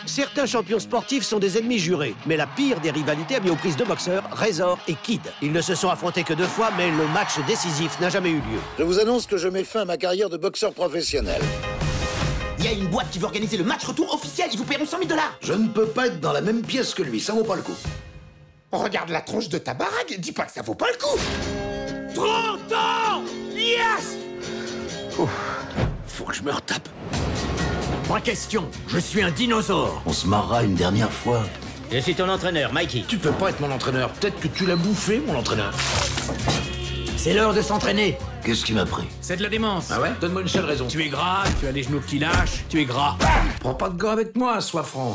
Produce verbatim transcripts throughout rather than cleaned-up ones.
Certains champions sportifs sont des ennemis jurés, mais la pire des rivalités a mis aux prises deux boxeurs, Razor et Kid. Ils ne se sont affrontés que deux fois, mais le match décisif n'a jamais eu lieu. Je vous annonce que je mets fin à ma carrière de boxeur professionnel. Il y a une boîte qui veut organiser le match retour officiel, ils vous paieront cent mille dollars. Je ne peux pas être dans la même pièce que lui, ça vaut pas le coup. Regarde la tronche de ta baraque, dis pas que ça vaut pas le coup. trente ans. Yes. Ouf. Faut que je me retape. Pas question, je suis un dinosaure. On se marrera une dernière fois. Je suis ton entraîneur, Mikey. Tu peux pas être mon entraîneur. Peut-être que tu l'as bouffé, mon entraîneur. C'est l'heure de s'entraîner. Qu'est-ce qui m'a pris? C'est de la démence. Ah ouais? Donne-moi une seule raison. Tu es gras, tu as les genoux qui lâchent, tu es gras. Prends pas de gars avec moi, sois franc.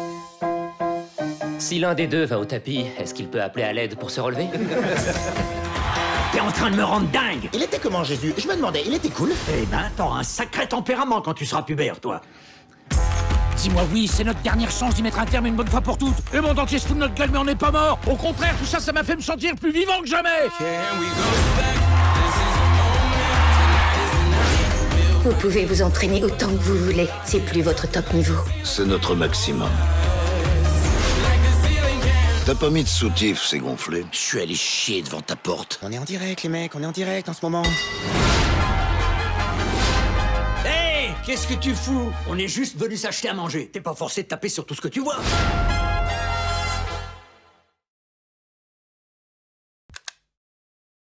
Si l'un des deux va au tapis, est-ce qu'il peut appeler à l'aide pour se relever? T'es en train de me rendre dingue. Il était comment Jésus? Je me demandais, il était cool? Eh ben, t'auras un sacré tempérament quand tu seras pubère, toi. Dis-moi oui, c'est notre dernière chance d'y mettre un terme une bonne fois pour toutes. Le monde entier se fout de notre gueule, mais on n'est pas mort. Au contraire, tout ça, ça m'a fait me sentir plus vivant que jamais. Vous pouvez vous entraîner autant que vous voulez. C'est plus votre top niveau. C'est notre maximum. T'as pas mis de soutif, c'est gonflé. Je suis allé chier devant ta porte. On est en direct les mecs, on est en direct en ce moment. Hé, qu'est-ce que tu fous? On est juste venu s'acheter à manger. T'es pas forcé de taper sur tout ce que tu vois.